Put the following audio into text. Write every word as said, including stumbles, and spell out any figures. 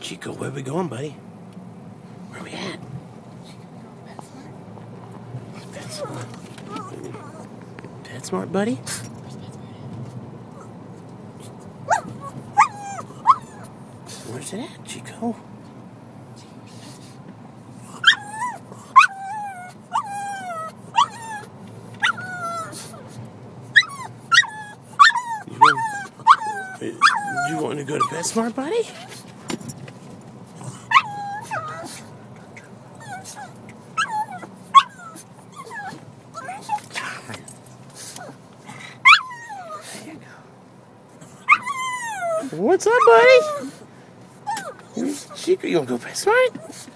Chico, where we going, buddy? Where we at? PetSmart. PetSmart, buddy? Where's it at, Chico? You want, you want to go to PetSmart, buddy? What's up, buddy? Chico, you want to go PetSmart?